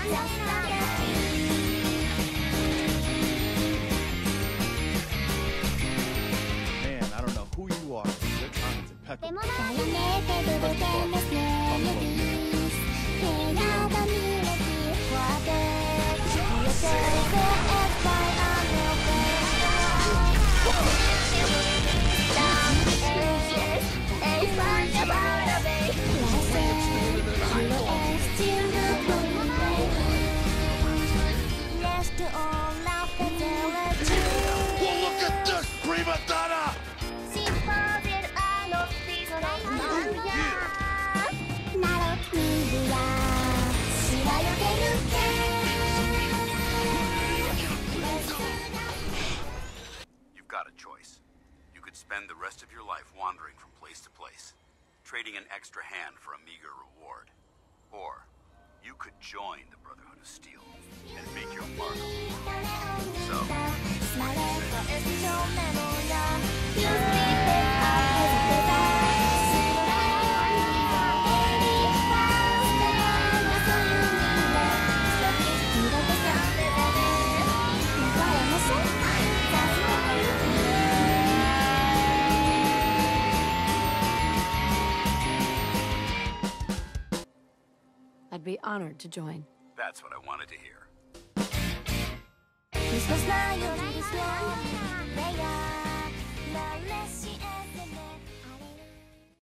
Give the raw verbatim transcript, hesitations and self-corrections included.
Man, I don't know who you are, but your timing's impeccable. Well, look at this, prima donna! You've got a choice. You could spend the rest of your life wandering from place to place, trading an extra hand for a meager reward. Or you could join the Brotherhood of Steel and make your mark. So, I'd be honored to join. that's what I wanted to hear. This was not your